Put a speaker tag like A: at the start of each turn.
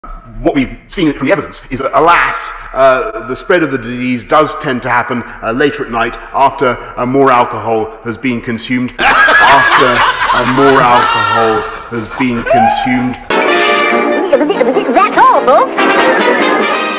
A: What we've seen from the evidence is that, alas, the spread of the disease does tend to happen later at night after more alcohol has been consumed. More alcohol has been consumed.
B: That's all, folks.